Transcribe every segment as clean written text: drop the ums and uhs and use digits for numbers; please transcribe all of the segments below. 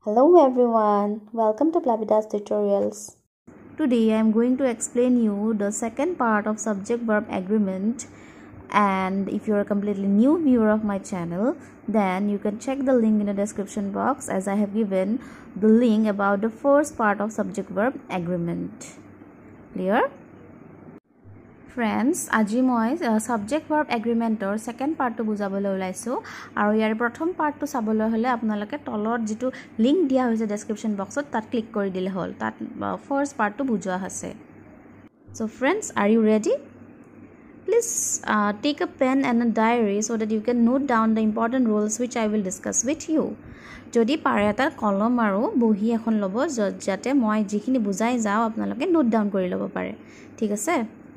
Hello everyone, welcome to Plavida's tutorials. Today I am going to explain you the second part of subject verb agreement, and if you are a completely new viewer of my channel, then you can check the link in the description box as I have given the link about the first part of subject verb agreement. Clear? Friends, আজি মই subject verb agreement or second part to বুজাবলৈ ওলাইছো আৰু ইয়াৰ প্ৰথম part to চাবলৈ হলে আপোনালোকে তলৰ যেটো লিংক দিয়া হৈছে ডেসক্ৰিপচন বক্সত তাত ক্লিক কৰি দিলে হল তাত first part to বুজোৱা আছে So friends, are you ready? Please take a pen and a diary so that you can note down the important rules which I will discuss with you. যদি পাৰে এটা কলম আৰু বহি এখন লব যাতে মই যিখিনি বুজাই যাও আপোনালোকে নোট ডাউন কৰি লব পাৰে ঠিক আছে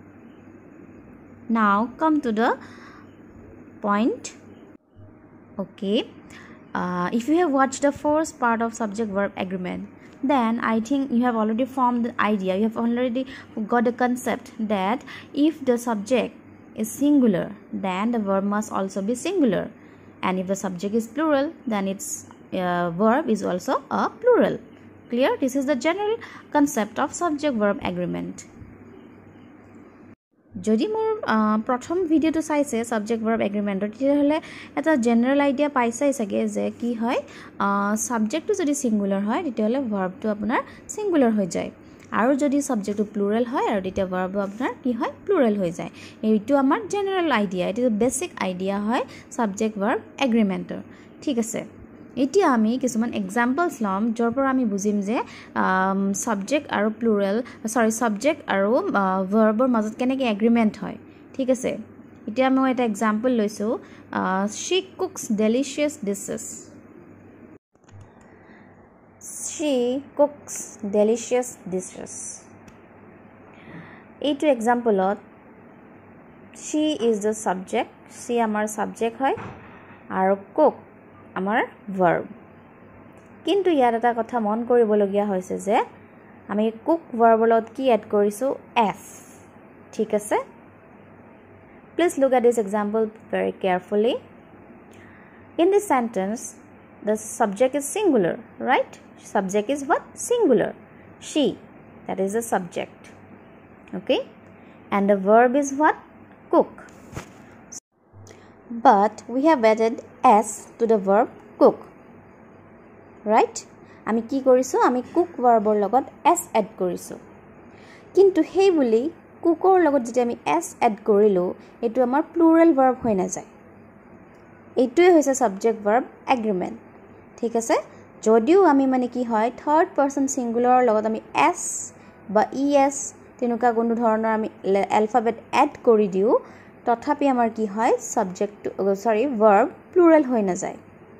Now come to the point. Okay. If you have watched the first part of subject verb agreement, then I think you have already formed the idea. You have already got the concept that if the subject is singular, then the verb must also be singular. And if the subject is plural, then its verb is also a plural. Clear? This is the general concept of subject verb agreement. যদি মোৰ প্ৰথম ভিডিওটো চাইছে subject verb এগ্ৰিমেন্টৰ তেতিয়াহলে এটা general idea পাইছাই সকে যে কি হয় সাবজেক্টটো যদি সিঙ্গুলাৰ হয় তেতিয়াহলে ভার্বটো আপোনাৰ সিঙ্গুলাৰ হৈ যায় আৰু যদি সাবজেক্টটো প্লুৰাল হয় আৰু তেতিয়া ভার্বটো আপোনাৰ কি হয় প্লুৰাল হৈ যায় এইটো আমাৰ general idea it is a basic idea হয় সাবজেক্ট ভার্ব এগ্ৰিমেন্টৰ ঠিক আছে এতিয়া আমি কিছুমান এক্সাম্পলস লম যৰ পৰা আমি বুজিম যে সাবজেক্ট আৰু প্লুৰাল সাবজেক্ট আৰু ভাৰ্বৰ মাজত কেনেকৈ এগ্ৰিমেন্ট হয় ঠিক আছে এতিয়া মই এটা এক্সাম্পল লৈছো she cooks delicious dishes she cooks delicious dishes এইটো এক্সাম্পলত she is the subject she আমাৰ সাবজেক্ট হয় আৰু cook আমাৰ verb কিন্তু ইয়াৰ এটা কথা মন কৰিবলগীয়া হৈছে যে আমি cook verb লগত কি এড কৰিছো s ঠিক আছে Please look at this example very carefully In this sentence the subject is singular right subject is what singular she that is the subject okay and the verb is what cook But we have added s to the verb cook. Right? আমি কি কৰিছো আমি cook verbৰ লগত s add কৰিছো কিন্তু হেই বুলি cookৰ লগত যেতিয়া আমি s add কৰিলো এটো আমাৰ plural verb হৈ না যায় এইটোই হৈছে subject verb agreement ঠিক আছে যদিও আমি মানে কি হয় third person singular লগত আমি s বা es তেনুকা কোনো ধৰণৰ আমি alphabet add কৰি দিও তথাপি আমাৰ কি হয় subject verb plural হৈ না যায়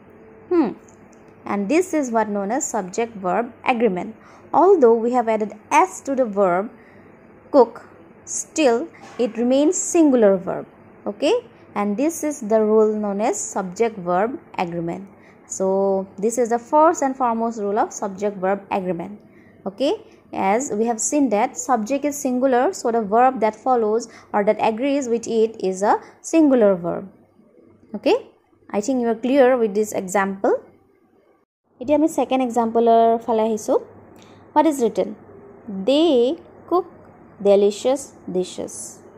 and this is what known as subject verb agreement although we have added s to the verb cook still it remains singular verb okay and this is the rule known as subject verb agreement so this is the first and foremost rule of subject verb agreement okay as we have seen that subject is singular so the verb that follows or that agrees with it is a singular verb okay I think you are clear with this example এতিয়া আমি second example ফালে আহিছো what is written they cook delicious dishes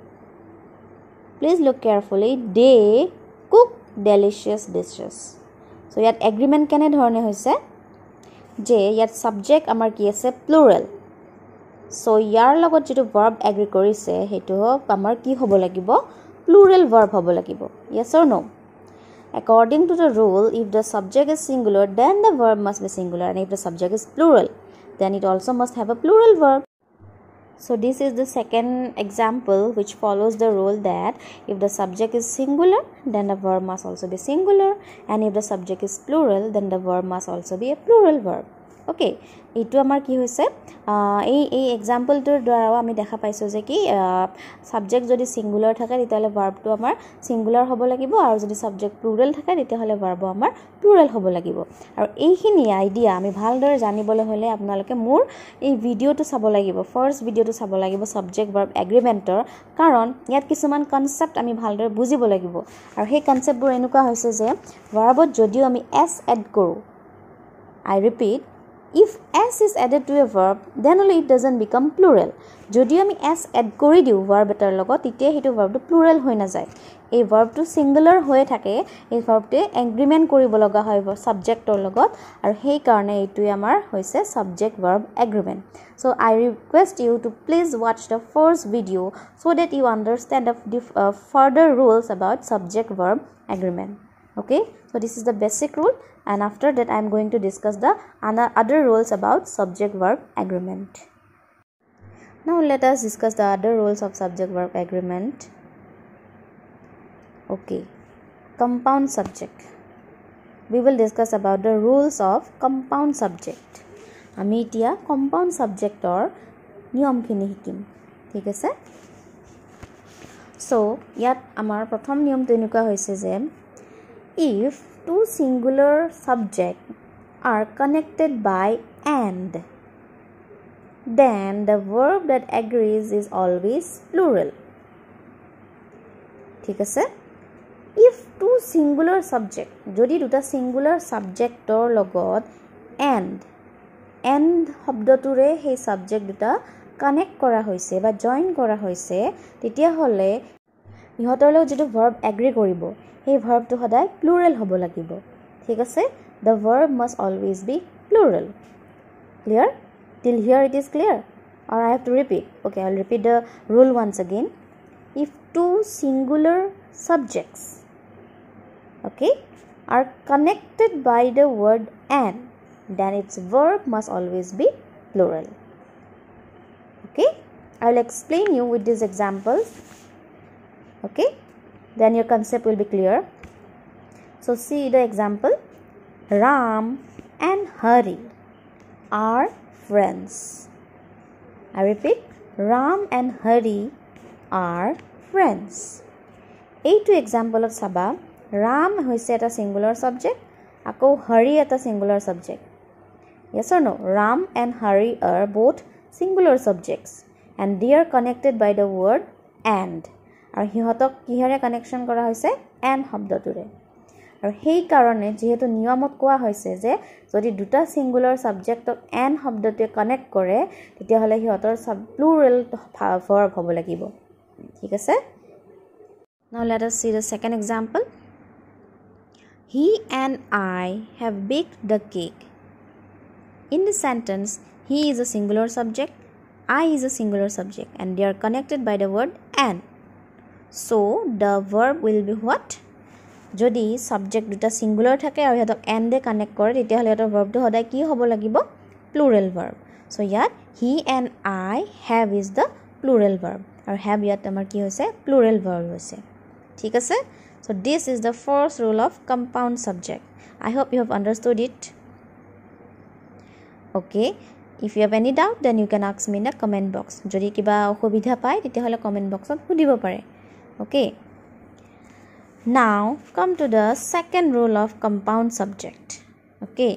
please look carefully they cook delicious dishes so ইয়াত agreement কেনে ধৰণে হৈছে যে ইয়াত subject আমাৰ কি আছে plural so ইয়াৰ লগত যেটো verb agree কৰিছে হেতু আমাৰ কি হ'ব লাগিব plural verb হ'ব লাগিব yes or no according to the rule if the subject is singular then the verb must be singular and if the subject is plural then it also must have a plural verb so this is the second example which follows the rule that if the subject is singular then the verb must also be singular and if the subject is plural then the verb must also be a plural verb okay এইটো আমাৰ কি হৈছে এই এক্সাম্পলটোৰ দ্বাৰা আমি দেখা পাইছো যে কি সাবজেক্ট যদি সিঙ্গুলাৰ থাকে তেতিয়ালে ভাৰ্বটো আমাৰ সিঙ্গুলাৰ হ'ব লাগিব আৰু যদি সাবজেক্ট প্লুৰাল থাকে তেতিয়ালে ভাৰ্ব আমাৰ প্লুৰাল হ'ব লাগিব আৰু এইখিনি আইডিয়া আমি ভালদৰে জানিবলৈ হলে আপোনালোকে মোৰ এই ভিডিওটো চাব লাগিব ফাৰ্স্ট ভিডিওটো চাব লাগিব সাবজেক্ট ভাৰ্ব এগ্ৰিমেন্টৰ কাৰণ ইয়াত কিছুমান কনসেপ্ট আমি ভালদৰে বুজিব লাগিব আৰু সেই কনসেপ্টবোৰ এনেকুৱা হৈছে যে ভাৰ্বত যদিও আমি s এড কৰো I repeat, if s is added to a verb, then only it doesn't become plural. যদি আমি s add কৰি দিও verb এটাৰ লগত তেতিয়া হেতু verb টো plural হৈ না যায় এই verb টো singular হৈ থাকে এই verb তে agreement কৰিব লগা হয় subjectৰ লগত আৰু সেই কাৰণে এইটোই আমাৰ হৈছে subject verb agreement. So I request you to please watch the first video so that you understand the further rules about subject verb agreement. Okay, so this is the basic rule, and after that I am going to discuss the other rules about subject verb agreement. Now let us discuss the other rules of subject verb agreement. Okay, compound subject. We will discuss about the rules of compound subject. আমি এতিয়া compound subjectৰ নিয়মখিনি শিকিম ঠিক আছে so ইয়াত আমাৰ প্ৰথম নিয়মটো এনেকুৱা হৈছে যে if two singular subjects are connected by and, then the verb that agrees is always plural. ঠিক আছে if two singular subject যদি দুটা singular subjectৰ লগত and শব্দটোৰে সেই subject দুটা connect কৰা হৈছে বা join কৰা হৈছে তেতিয়া হলে ইহঁতৰ লগত যেটো verb agree কৰিব এই verb টো সদায় plural হ'ব লাগিব ঠিক আছে the verb must always be plural. Clear? Till here it is clear, or I have to repeat? Okay, I'll repeat the rule once again. If two singular subjects okay are connected by the word and, then its verb must always be plural. Okay, I will explain you with these examples. Okay, then your concept will be clear. So see the example. Ram and Hari are friends. I repeat, Ram and Hari are friends. এইটো example of Saba. Ram হৈছে এটা singular subject, আকৌ Hari এটা singular subject. Yes or no? Ram and Hari are both singular subjects and they are connected by the word and. আৰু হিহঁতক কিহেৰে connection কৰা হৈছে and শব্দটোৰে আৰু সেই কাৰণে যেহেতু নিয়মত কোৱা হৈছে যে যদি দুটা সিঙ্গুলাৰ সাবজেক্টক and শব্দটোৱে কানেক্ট কৰে তেতিয়া হলে হিহঁতৰ প্লুৰাল ভাৰ্ব হ'ব লাগিব ঠিক আছে Now let us see the second example. He and I have baked the cake. In the sentence, he is a singular subject, I is a singular subject, and they are connected by the word and. So the verb will be what? যদি subject দুটা singular থাকে আৰু হেতক and De connect কৰে তেতিয়া হলে এটাৰ verb টো সদায় কি হ'ব লাগিব plural verb. So ইয়াত he and I have is the plural verb আৰু have ইয়াত আমাৰ কি হৈছে plural verb হৈছে ঠিক আছে So this is the first rule of compound subject. I hope you have understood it. Okay, if you have any doubt then you can ask me in the comment box. যদি কিবা অসুবিধা পায় তেতিয়া হলে comment boxত সুধিব পাৰে Okay, now come to the second rule of compound subject. Okay,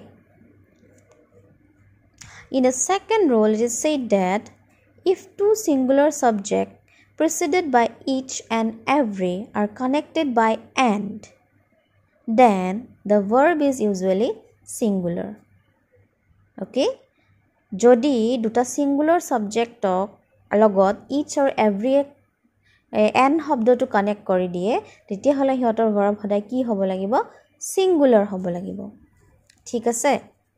in the second rule it is said that if two singular subjects preceded by each and every are connected by and, then the verb is usually singular. Okay, যদি দুটা singular subjectক লগত each or every and শব্দটো connect কৰি দিয়ে তেতিয়া হলে হিহঁতৰ verb সদায় কি হ'ব লাগিব singular হ'ব লাগিব ঠিক আছে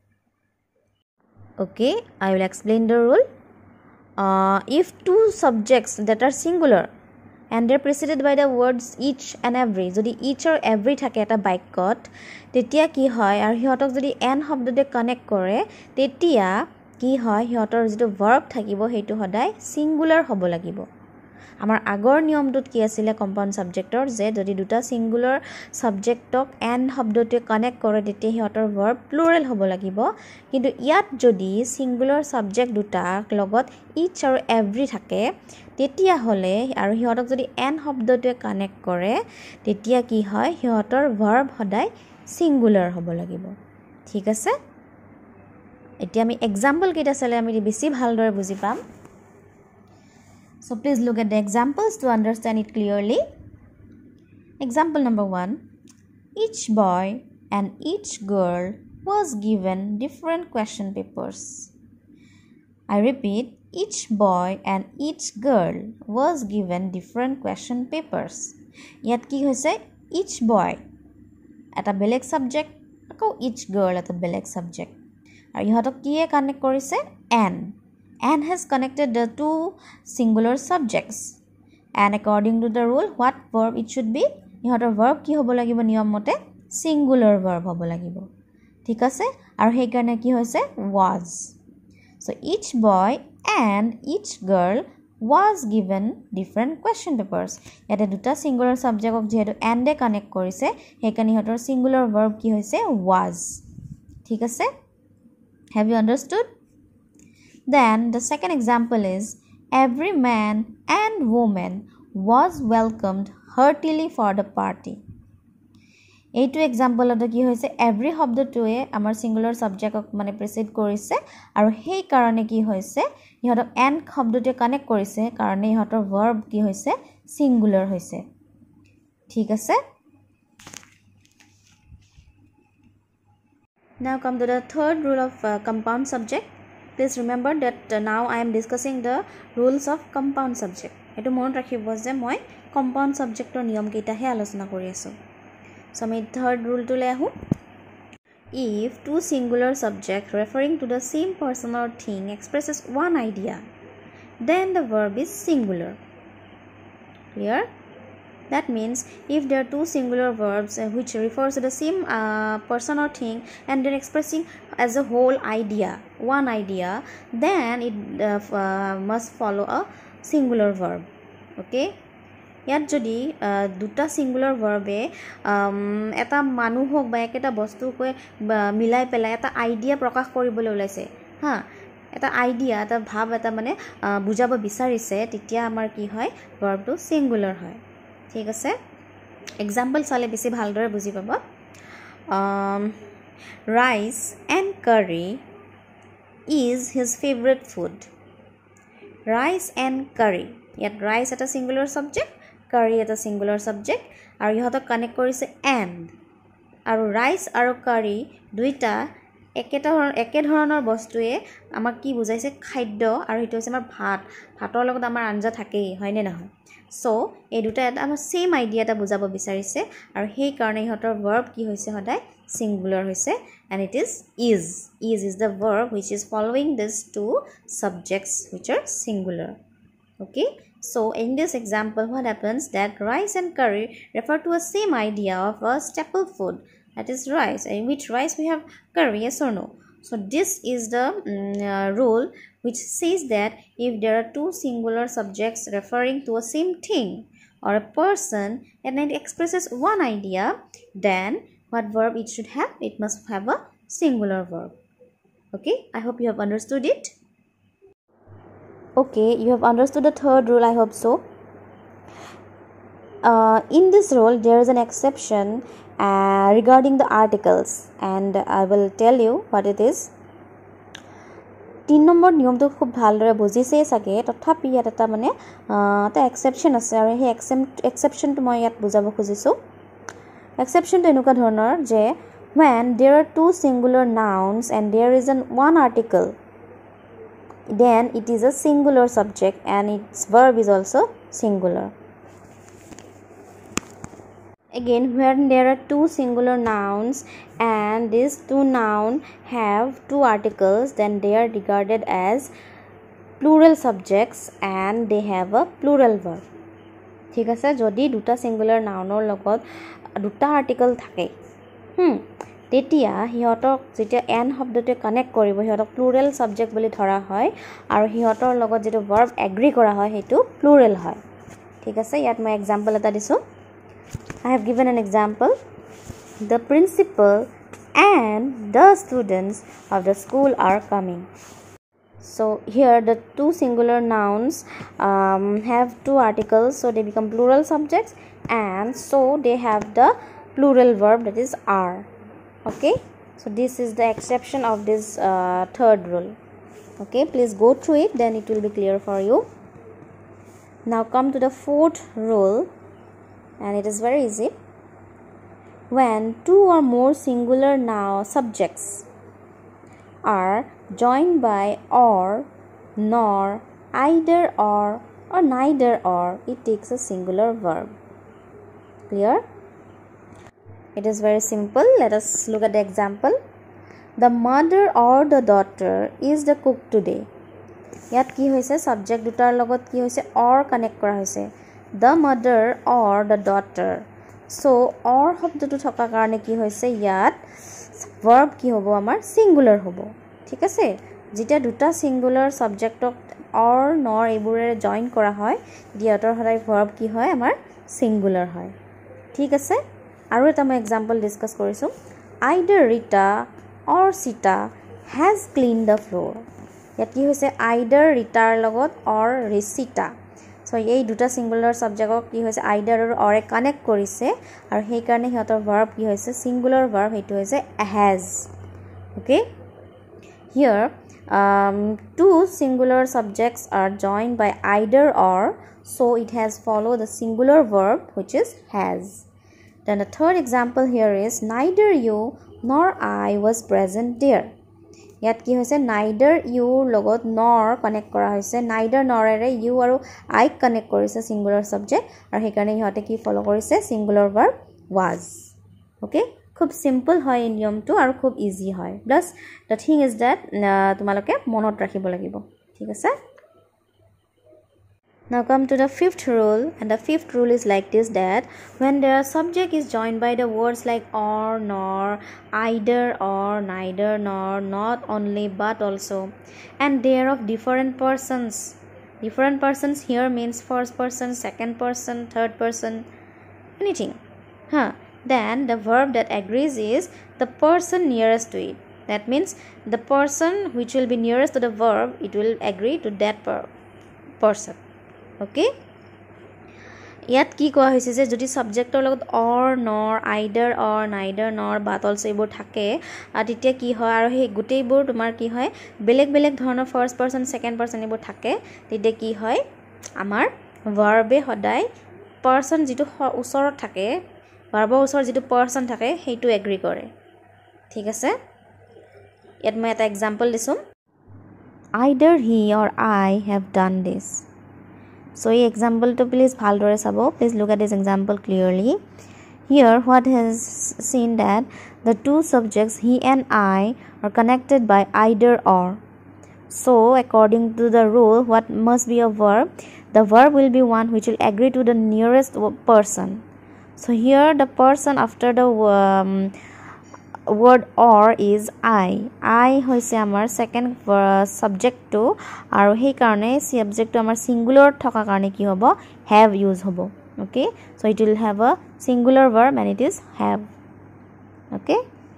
Okay, I will explain the rule. If two subjects that are singular and they're preceded by the words each and every, যদি each or every থাকে এটা বাক্যত তেতিয়া কি হয় আৰু হিহঁতক যদি and শব্দতে কানেক্ট কৰে তেতিয়া কি হয় হিহঁতৰ যেটো verb থাকিব হেতু সদায় singular হ'ব লাগিব আমাৰ আগৰ নিয়মটোত কি আছিল কম্পাউণ্ড সাবজেক্টৰ যে যদি দুটা সিঙ্গুলাৰ সাবজেক্টক and শব্দটোৱে কানেক্ট কৰে তেতিয়া হিহঁতৰ verb plural হ'ব লাগিব কিন্তু ইয়াত যদি সিঙ্গুলাৰ সাবজেক্ট দুটা লগত each আৰু every থাকে তেতিয়া হলে আৰু হিহঁতক যদি and শব্দটোৱে কানেক্ট কৰে তেতিয়া কি হয় হিহঁতৰ verb সদায় singular হ'ব লাগিব ঠিক আছে এতিয়া আমি एग्जांपल কেইটা চালে আমি বেছি ভালদৰে বুজি পাম So please look at the examples to understand it clearly. Example number 1. Each boy and each girl was given different question papers. I repeat, each boy and each girl was given different question papers. Yat ki hoise each boy eta beleg subject ako each girl eta beleg subject. Aru ihotok kiye connect korise and has connected the two singular subjects. And according to the rule, what verb it should be? Ihotor verb ki hobo lagibo niyom mote singular verb hobo lagibo. Thik ase? Aru hei karone ki hoise was. So each boy and each girl was given different question papers. Yate duta singular subject of jehetu and e connect korise, hekani hotor singular verb ki hoise was. Thik ase? Have you understood? Then the second example is, every man and woman was welcomed heartily for the party. এইটো example অত কি হৈছে every শব্দটোৱে আমাৰ singular সাবজেক্টক মানে প্ৰেসিড কৰিছে আৰু সেই কাৰণে কি হৈছে ইহতৰ এন্ড শব্দটোৱে কানেক্ট কৰিছে কাৰণে ইহতৰ ভাৰ্ব কি হৈছে সিঙ্গুলাৰ হৈছে ঠিক আছে Now come to the third rule of compound subject. Please remember that now I am discussing the rules of compound subject. এটো মন ৰাখিব যে মই compound subjectৰ নিয়ম কেইটাহে আলোচনা কৰি আছো So, my third rule to lehu. If two singular subjects referring to the same person or thing expresses one idea, then the verb is singular. Clear? That means if there are two singular verbs which refers to the same person or thing and they're expressing as a whole idea, one idea, then it must follow a singular verb. Okay? ইয়াত যদি দুটা singular ভার্বে এটা মানুহ হোক বা একটা বস্তু কই মিলাই পেলাই এটা আইডিয়া প্ৰকাশ কৰিবলৈ ওলাইছে হা এটা আইডিয়া এটা ভাব এটা মানে বুজাব বিচাৰিছে তেতিয়া আমাৰ কি হয় ভাৰ্বটো সিঙ্গুলার হয় ঠিক আছে এক্সাম্পল চালে বেছি ভালদৰে বুজি পাব rice and curry is his favorite food rice and curry ইয়াত rice এটা সিঙ্গুলার সাবজেক্ট curry এটা singular subject আৰু ইহত কানেক্ট কৰিছে and আৰু rice আৰু curry দুইটা একে ধৰণৰ বস্তুৱে আমাক কি বুজাইছে খাদ্য আৰু এটো হৈছে আমাৰ ভাতৰ লগত আমাৰ আঞ্জা থাকেই হয়নে নহয় সো এই দুটা আমাৰ সেম আইডিয়া এটা বুজাব বিচাৰিছে আৰু সেই কাৰণে ইহতৰ verb কি হৈছে সদায় singular হৈছে and it is the verb which is following these two subjects which are singular okay So, in this example, what happens that rice and curry refer to a same idea of a staple food, that is rice. In which rice we have curry, yes or no? So, this is the rule which says that if there are two singular subjects referring to a same thing or a person and it expresses one idea, then what verb it should have? It must have a singular verb. Okay, I hope you have understood it. Okay, you have understood the third rule, I hope so. In this rule, there is an exception regarding the articles and I will tell you what it is. 3 number নিয়মটো খুব ভালদৰে বুজিছে সাকে তথাপি ইয়াত এটা মানে এটা exception আছে আৰু সেই এক্সেপশনটো মই ইয়াত বুজাব খুজিছো এক্সেপশনটো এনেকুৱা ধৰণৰ যে when there are two singular nouns and there is one article then it is a singular subject and its verb is also singular. Again, when there are two singular nouns and these two nouns have two articles, then they are regarded as plural subjects and they have a plural verb. ঠিক আছে যদি দুটা singular nounৰ লগত দুটা article থাকে তেতিয়া হিয়তক যেতিয়া N শব্দটো কানেক্ট কৰিব হিয়তক প্লুৰেল সাবজেক্ট বুলি ধৰা হয় আৰু হিয়তৰ লগত যেটো ভাৰ্ব এগ্ৰি কৰা হয় হেতু প্লুৰেল হয় ঠিক আছে ইয়াত মই এক্সাম্পল এটা দিছো I have given an example the principal and the students of the school are coming so here the two singular nouns have two articles so they become plural subjects and so they have the plural verb that is are okay so this is the exception of this third rule okay please go through it then it will be clear for you now come to the fourth rule and it is very easy when two or more singular noun subjects are joined by or, nor, either or neither or, it takes a singular verb. Clear? It is very simple. Let us look at the example. The mother or the daughter is the cook today. ইয়াত কি হৈছে subject দুটাৰ লগত কি হৈছে or connect কৰা হৈছে the mother or the daughter. so or শব্দটো থকা কাৰণে কি হৈছে ইয়াত verb কি হ'ব আমাৰ singular হ'ব ঠিক আছে যেতিয়া দুটা singular subjectক or nor এইবোৰে জয়েন কৰা হয় দিয়াতৰ হৰাই verb কি হয় আমাৰ singular হয় ঠিক আছে আৰু এটা মই এক্সাম্পল ডিসকাস কৰিছো either Rita or Sita has cleaned the floor. ইয়াত কি হৈছে either Rita লগত or Sita. so এই দুটা singular subjectক কি হৈছে either or এ কানেক্ট কৰিছে আৰু সেই কাৰণে হিহঁতৰ verb কি হৈছে singular verb হেতু হৈছে has. okay here two singular subjects are joined by either or, so it has followed the singular verb which is has. Then the third example here is neither you nor I was present there. ইয়াত কি হৈছে neither you লগত nor connect কৰা হৈছে neither nor array you আৰু I connect কৰিছে singular subject আৰু সেই কাৰণে ইহতে কি ফলো কৰিছে singular verb was. okay খুব সিম্পল হয় এই নিয়মটো আৰু খুব ইজি হয় plus the thing is that তোমালোকে মনত ৰাখিব লাগিব ঠিক আছে Now come to the fifth rule, and the fifth rule is like this, that when their subject is joined by the words like or, nor, either or, neither nor, not only but also, and they are of different persons. Different persons here means first person, second person, third person, anything. Then the verb that agrees is the person nearest to it. That means the person which will be nearest to the verb, it will agree to that person. okay ইয়াত কি কোৱা হৈছে যে যদি সাবজেক্টৰ লগত or nor either or neither nor but also এইবোৰ থাকে আৰু তেতিয়া কি হয় আৰু সেই গুটেইবোৰ তোমাৰ কি হয় বেলেগ বেলেগ ধৰণৰ ফাৰ্স্ট পাৰসন সেকেন্ড পাৰসন এইবোৰ থাকে তেতিয়া কি হয় আমাৰ ভাৰ্বে সদায় পাৰসন যেটো ওচৰত থাকে ভাৰ্বৰ ওচৰত যেটো পাৰসন থাকে হেইটো এগ্ৰি কৰে ঠিক আছে ইয়াত মই এটা এক্সাম্পল দিছো either he or I have done this. So এই example to please ভালদৰে চাব please look at this example clearly here what has seen that the two subjects he and I are connected by either or so according to the rule what must be a verb the verb will be one which will agree to the nearest person so here the person after the word or is I hoise amar second subject to aru hei karone subject to amar singular thoka karone ki hobo have use hobo okay so it will have a singular verb and it is have okay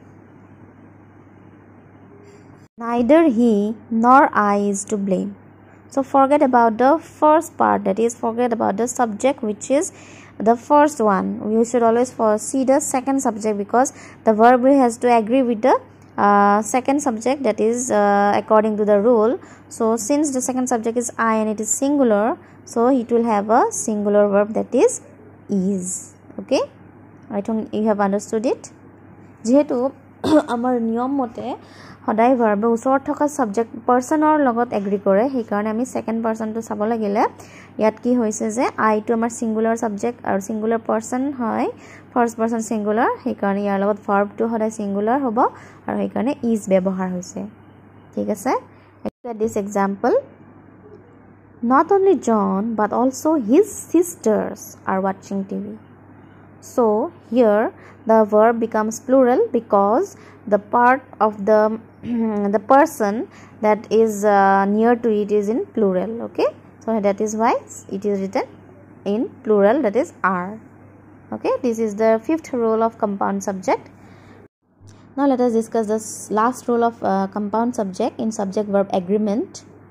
neither he nor I is to blame so forget about the first part that is forget about the subject which is the first one you should always see the second subject because the verb has to agree with the second subject that is according to the rule so since the second subject is I and it is singular so it will have a singular verb that is okay I think you have understood it যেহেতু আমাৰ নিয়ম মতে সদায় verb ওচৰত থকা subject পারসনৰ লগত agri কৰে সেই কাৰণে আমি সেকেন্ড পারসনটো চাব লাগিলে ইয়াত কি হৈছে যে I টো আমাৰ সিঙ্গুলাৰ সাবজেক্ট আৰু সিঙ্গুলাৰ পারসন হয় ফার্স্ট পারসন সিঙ্গুলাৰ সেই কাৰণে ইয়াৰ লগত ভাৰ্বটো সদায় সিঙ্গুলাৰ হ'ব আৰু সেই কাৰণে is ব্যৱহাৰ হৈছে ঠিক আছে at this example not only John but also his sisters are watching TV so here the verb becomes plural because the part of the person that is near to it is in plural okay so that is why it is written in plural that is are okay this is the fifth rule of compound subject now let us discuss the last rule of compound subject in subject verb agreement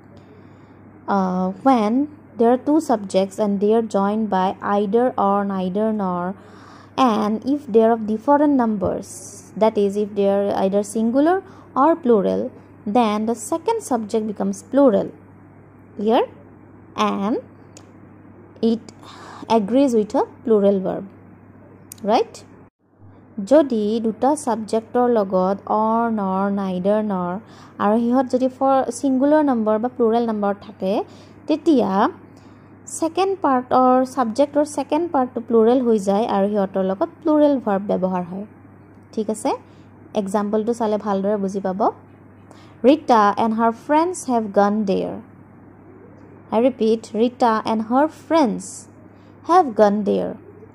when there are two subjects and they are joined by either or neither nor and if they are of different numbers that is if they are either singular or plural then the second subject becomes plural here and it agrees with a plural verb right যদি দুটা সাবজেক্টৰ লগত or nor neither nor আৰু হিহত যদি for singular number বা plural number থাকে তেতিয়া second part or subject or second part to plural হৈ যায় আৰু হিহতৰ লগত plural verb ব্যৱহাৰ হয় ঠিক আছে example to চালে ভালদৰে বুজি পাব Rita and her friends have gone there I repeat Rita and her friends have gone there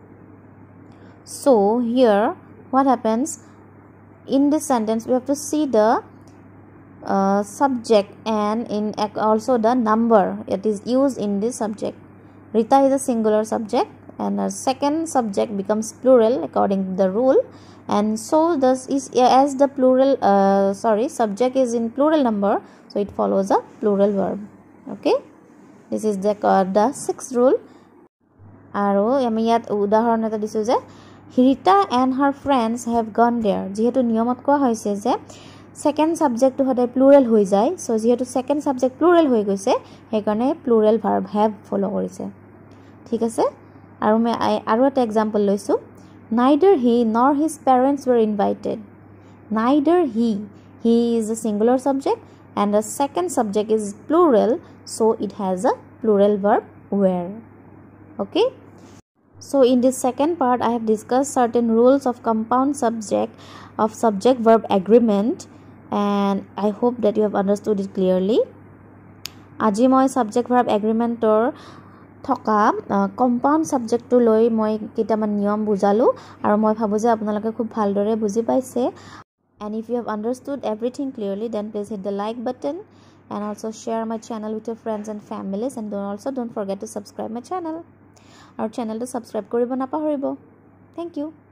so here what happens in this sentence we have to see the subject and in also the number it is used in this subject Rita is a singular subject and a second subject becomes plural according to the rule and so this is as the plural subject is in plural number so it follows a plural verb okay this is the sixth rule আৰু আমি ইয়াত উদাহৰণ এটা দিছো যে Rita and her friends have gone there যেহেতু নিয়মত কোৱা হৈছে যে second subject to হতে plural হৈ যায় so যেহেতু second subject plural হৈ গৈছে হেকাৰণে plural verb have follow কৰিছে ঠিক আছে আৰু মই আৰু এটা example লৈছো neither he nor his parents were invited neither he is a singular subject and the second subject is plural so it has a plural verb were okay so in this second part I have discussed certain rules of compound subject verb agreement and I hope that you have understood it clearly আজি মই subject verb agreement or থকা compound subject to লৈ মই কিটামান নিয়ম বুজালো আৰু মই ভাবো যে আপোনালোকে খুব ভালদৰে বুজি পাইছে and if you have understood everything clearly then please hit the like button and also share my channel with your friends and families and don't forget to subscribe my channel our channel to subscribe কৰিব নাপাহৰিব thank you